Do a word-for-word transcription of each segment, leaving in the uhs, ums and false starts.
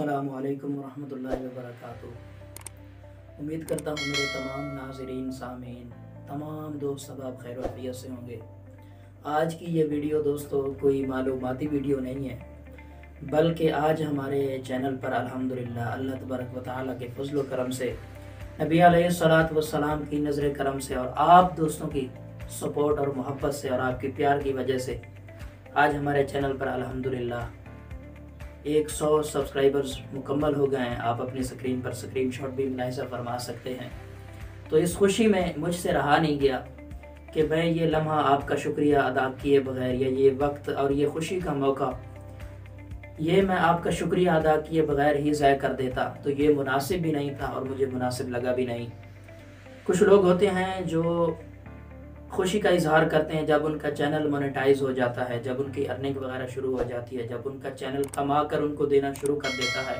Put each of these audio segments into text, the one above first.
अस्सलामु अलैकुम वरहमतुल्लाहि वबरकातुहू। उम्मीद करता हूँ मेरे तमाम नाज़रीन, सामीन, तमाम दोस्त सब आप खैर वफ़ियत से होंगे। आज की ये वीडियो दोस्तों कोई मालूमाती वीडियो नहीं है, बल्कि आज हमारे चैनल पर अल्हम्दुलिल्लाह अल्लाह तबारक व तआला के फज़ल व करम से, नबी अलैहिस्सलातु वस्सलाम की नज़र करम से और आप दोस्तों की सपोर्ट और मोहब्बत से और आपके प्यार की वजह से आज हमारे चैनल पर अल्हम्दुलिल्लाह एक सौ सब्सक्राइबर्स मुकम्मल हो गए हैं। आप अपनी स्क्रीन पर स्क्रीनशॉट भी मुलाहिज़ा फरमा सकते हैं। तो इस खुशी में मुझसे रहा नहीं गया कि मैं ये लम्हा आपका शुक्रिया अदा किए बगैर या ये वक्त और ये खुशी का मौका ये मैं आपका शुक्रिया अदा किए बगैर ही ज़ाय कर देता तो ये मुनासिब भी नहीं था और मुझे मुनासिब लगा भी नहीं। कुछ लोग होते हैं जो खुशी का इजहार करते हैं जब उनका चैनल मोनेटाइज हो जाता है, जब उनकी अर्निंग वगैरह शुरू हो जाती है, जब उनका चैनल कमा कर उनको देना शुरू कर देता है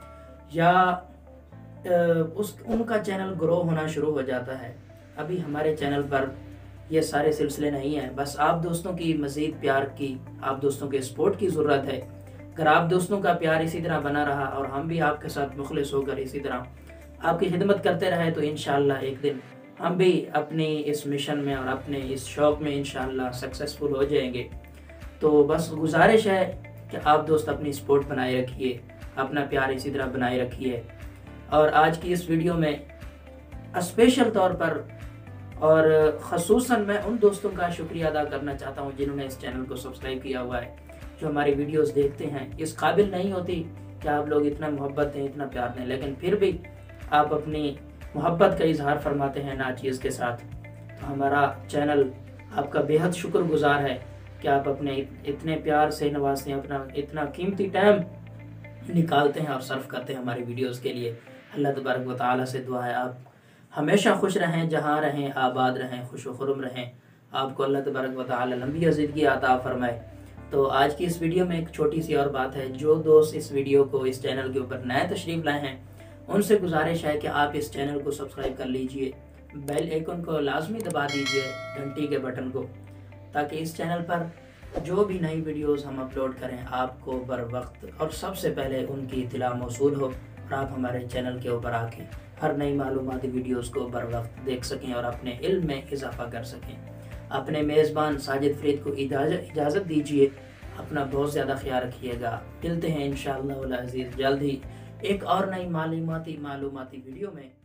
या उस उनका चैनल ग्रो होना शुरू हो जाता है। अभी हमारे चैनल पर ये सारे सिलसिले नहीं हैं, बस आप दोस्तों की मज़ीद प्यार की, आप दोस्तों के सपोर्ट की ज़रूरत है। अगर आप दोस्तों का प्यार इसी तरह बना रहा और हम भी आपके साथ मुखलिस होकर इसी तरह आपकी खिदमत करते रहे तो इंशाअल्लाह एक दिन हम भी अपनी इस मिशन में और अपने इस शौक़ में इंशाअल्लाह सक्सेसफुल हो जाएंगे। तो बस गुजारिश है कि आप दोस्त अपनी सपोर्ट बनाए रखिए, अपना प्यार इसी तरह बनाए रखिए। और आज की इस वीडियो में स्पेशल तौर पर और ख़ुसूसन मैं उन दोस्तों का शुक्रिया अदा करना चाहता हूँ जिन्होंने इस चैनल को सब्सक्राइब किया हुआ है, जो हमारी वीडियोस देखते हैं। इस काबिल नहीं होती कि आप लोग इतना मोहब्बत दें, इतना प्यार दें, लेकिन फिर भी आप अपनी मोहब्बत का इजहार फरमाते हैं ना चीज़ के साथ। तो हमारा चैनल आपका बेहद शुक्रगुजार है कि आप अपने इतने प्यार से नवाजते हैं, अपना इतना कीमती टाइम निकालते हैं और सर्व करते हैं हमारी वीडियोस के लिए। अल्लाह तबारक व तआला से दुआ है आप हमेशा खुश रहें, जहाँ रहें आबाद रहें, खुश व खुर्म रहें, आपको अल्लाह तबारक व तआला लंबी ज़िंदगी अता फरमाए। तो आज की इस वीडियो में एक छोटी सी और बात है, जो दोस्त इस वीडियो को इस चैनल के ऊपर नए तशरीफ़ लाए हैं उनसे गुजारिश है कि आप इस चैनल को सब्सक्राइब कर लीजिए, बेल आइकन को लाजमी दबा दीजिए, घंटी के बटन को, ताकि इस चैनल पर जो भी नई वीडियोस हम अपलोड करें आपको बर वक्त और सबसे पहले उनकी इत्तला मौसूल हो और आप हमारे चैनल के ऊपर आके हर नई मालूमाती वीडियोस को बर वक्त देख सकें और अपने इल्म में इजाफा कर सकें। अपने मेज़बान साजिद फरीद को इजाज़त इजाज़त दीजिए। अपना बहुत ज़्यादा ख्याल रखिएगा। मिलते हैं इंशाअल्लाह अज़ीज़ जल्द ही एक और नई मालूमाती मालूमाती वीडियो में।